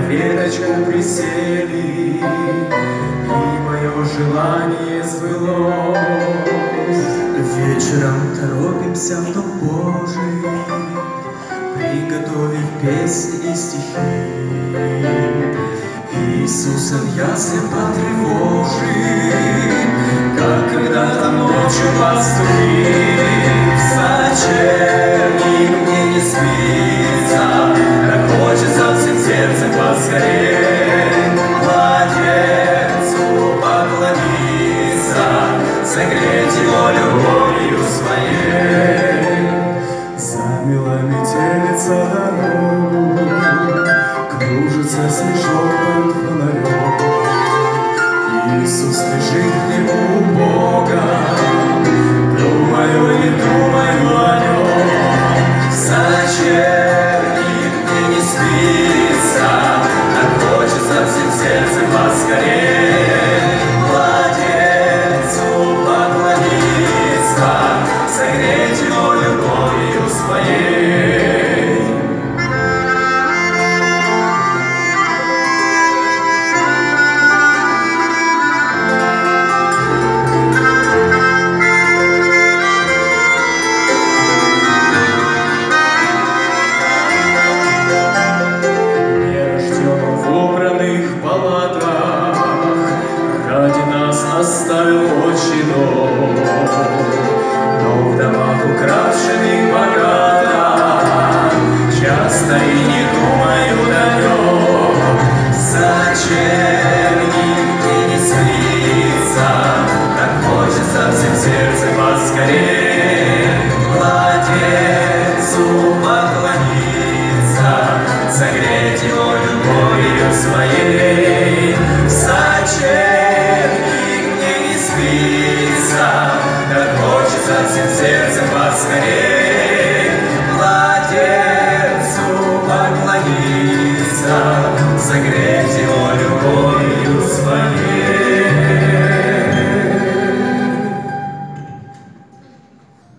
веточку присели, и мое желание сбылось. Вечером торопимся в дом Божий, приготовив песни и стихи. Иисуса в яслях потревожим, как когда-то ночью пастухи. Зачем мне не спится, как хочется всем сердцем поскорей младенцу поклониться, согреть его любовью своей. Замела метелица дорогу, кружится снежок под фонарем. Иисус лежит в гневу Бога, думаю, не думаю о нем. Зачем мне не спится, так хочется всем сердцем поскорей младенцу поклониться, согреть его любовью своей. Оставил отчий дом, но в домах, украшенных богато, часто и не думаю о нем. Зачем мне не спится, так хочется всем сердцем поскорей младенцу поклониться, согреть его любовью своей. Зачем так хочется всем сердцем поскорее